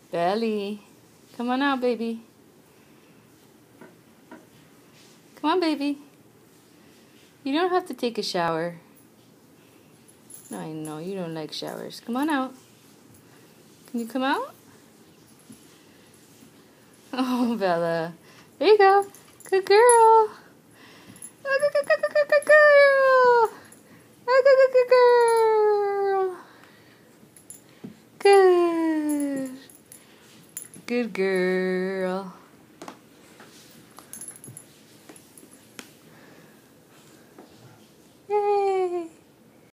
Belly. Come on out, baby. Come on, baby. You don't have to take a shower. I know, you don't like showers. Come on out. Can you come out? Oh, Bella. There you go. Good girl. Oh, good girl. Oh, good girl. Good. Good girl.